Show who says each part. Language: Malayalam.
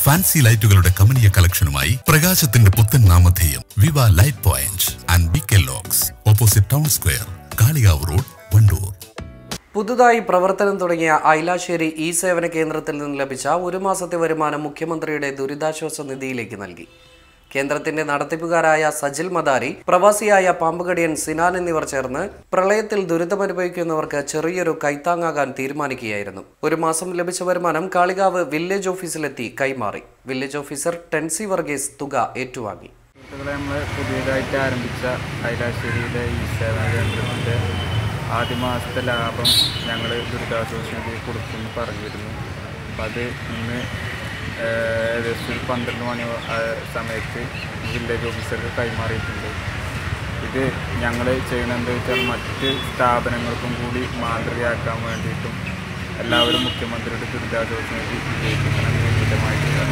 Speaker 1: ഫാൻസി ലൈറ്റുകളുടെ കമനീയ കളക്ഷനുമായി പ്രകാശത്തിന്റെ പുത്തൻ നാമധേയം viva light point and BK locks, opposite town square, Kalikavu road, Wandoor.
Speaker 2: പുതുതായി പ്രവർത്തനം തുടങ്ങിയ ഐലാശ്ശേരി ഇ സേവന കേന്ദ്രത്തിൽ നിന്ന് ലഭിച്ച ഒരു മാസത്തെ വരുമാനം മുഖ്യമന്ത്രിയുടെ ദുരിതാശ്വാസ നിധിയിലേക്ക് നൽകി. കേന്ദ്രത്തിന്റെ നടത്തിപ്പുകാരായ സജിൽ മദാരി, പ്രവാസിയായ പാമ്പുകടിയൻ സിനാൻ എന്നിവർ ചേർന്ന് പ്രളയത്തിൽ ദുരിതമനുഭവിക്കുന്നവർക്ക് ചെറിയൊരു കൈത്താങ്ങാകാൻ തീരുമാനിക്കുകയായിരുന്നു. ഒരു മാസം ലഭിച്ച വരുമാനം കാളികാവ് വില്ലേജ് ഓഫീസിലെത്തി കൈമാറി. വില്ലേജ് ഓഫീസർ ടെൻസി വർഗീസ് തുക ഏറ്റുവാങ്ങി.
Speaker 3: പുതിയതായിട്ട് ആരംഭിച്ച ഐലാശ്ശേരിയിലെ ഈ സേവന കേന്ദ്രത്തിന്റെ ആദ്യ മാസത്തെ ലാഭം ഞങ്ങൾ ദുരിതാശ്വാസ നിധി കൊടുക്കുമെന്ന് പറഞ്ഞിരുന്നു. അപ്പം അത് ഇന്ന് ഏകദേശം 12 മണി സമയത്ത് വില്ലേജ് ഓഫീസർക്ക് കൈമാറിയിട്ടുണ്ട്. ഇത് ഞങ്ങൾ ചെയ്യുന്നതെന്ന് വെച്ചാൽ മറ്റ് സ്ഥാപനങ്ങൾക്കും കൂടി മാതൃകയാക്കാൻ വേണ്ടിയിട്ടും എല്ലാവരും മുഖ്യമന്ത്രിയുടെ ദുരിതാശ്വാസ നിധി വിജയിപ്പിക്കണമെന്ന് വിപുലമായിട്ട്